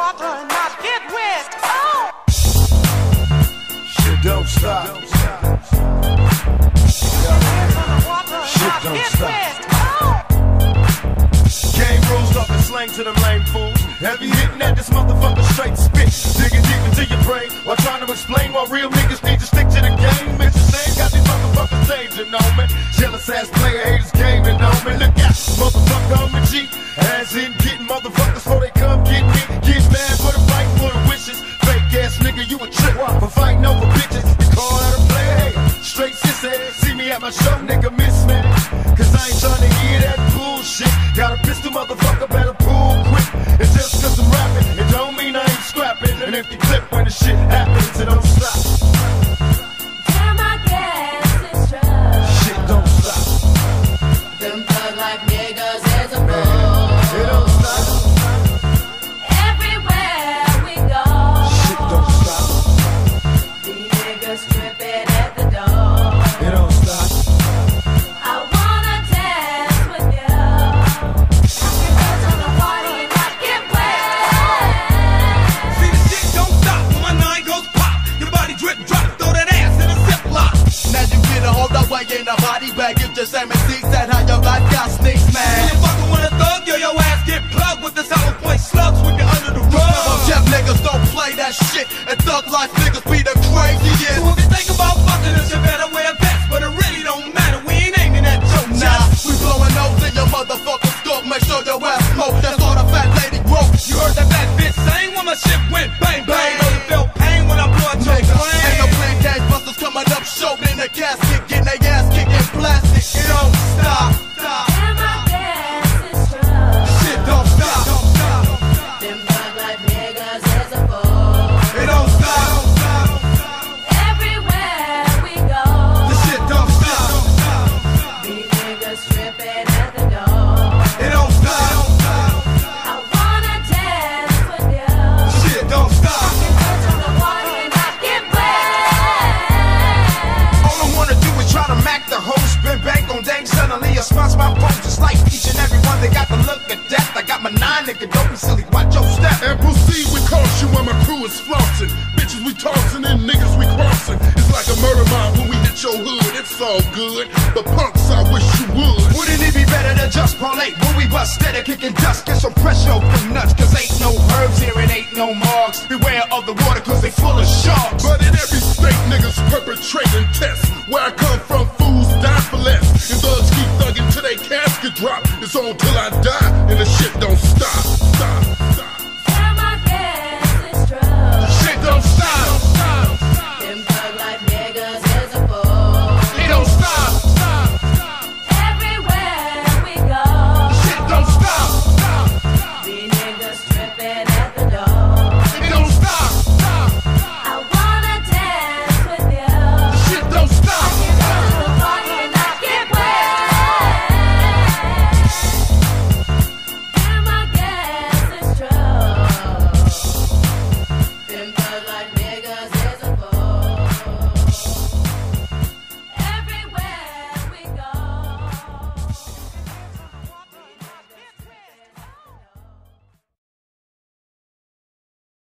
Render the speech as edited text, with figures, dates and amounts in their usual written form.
water and not get wet. Oh! Shit don't stop. Shit don't stop. Game rules up and slang to them lame fools. Heavy hitting at this motherfucker straight spit. Digging deep into your brain while trying to explain why real niggas need to stick to the game. Bitches ain't got these motherfuckers changing on me. Jealous ass player haters gaming on me. Look out, motherfucker, I'm a G. As in getting motherfuckers before they come get me. Get mad for the fight for the wishes. Fake ass nigga, you a trick for fighting over bitches. You call out a player hater. Straight sissy. See me at my show, nigga, miss me. Cause I ain't trying to hear that bullshit. Got a pistol, motherfucker, better pull quick. And just cause I'm rapping, it don't mean I ain't scrapping. An empty clip when the shit happens, it don't stop. Damn, I guess it's true. Shit don't stop. Them thug life niggas is a fool. It don't stop. Everywhere we go, Shit don't stop. these niggas tripping at the door. It don't stop. I wanna dance with you. I can dance on the party and not get wet. See, the shit don't stop when my nine goes pop. Your body drip drop, throw that ass in a ziplock. Now you get a hold up way in a body bag. You just MCs that how your life got sneaks, When man. you fucking with a thug, yo, your ass get plugged with this hollow point slugs with you under the rug. Jeff niggas don't play that shit, and thug life niggas be the craziest. So if you think about fucking us, you better wear a vest. But it really don't matter, we ain't aiming at your Nah, chest. we blowing nose in your motherfucking skull. Make sure your ass smoke. That's all the fat lady broke. You heard that bitch saying when my shit went bang bang. Know you feel pain when I blow out your Nigga, ain't no brain. plain gas busters coming up short in a casket, getting their ass kicked in plastic. It don't stop. Damn, I guess it's true. Shit don't stop. Them thug life niggas is a fool. It don't stop. Everywhere we go, The shit don't stop. these niggas tripping at the door. It don't stop. I wanna dance with you. Shit don't stop. Dance on the party and not get wet. All I wanna do is try to mac the whole spin bank on dang. Suddenly I sponsor my phone just like each and every one. They got the look of death. I got my nine, nigga, don't be silly, watch your step. And proceed with caution when my crew is flossing. Bitches we tossing and niggas we crossing. It's like a murder mob when we hit your hood. It's all good, but punks, I wish you would. Wouldn't it be better to just parlay when we bust steady kicking dust? Get some pressure off them nuts, cause ain't no herbs here and ain't no marks. Beware of the water, cause they full of sharks. But in every state, niggas perpetrating tests. Where I come from, fools die for less. And thugs keep thugging till they casket drop. It's on till I die, and the shit don't stop.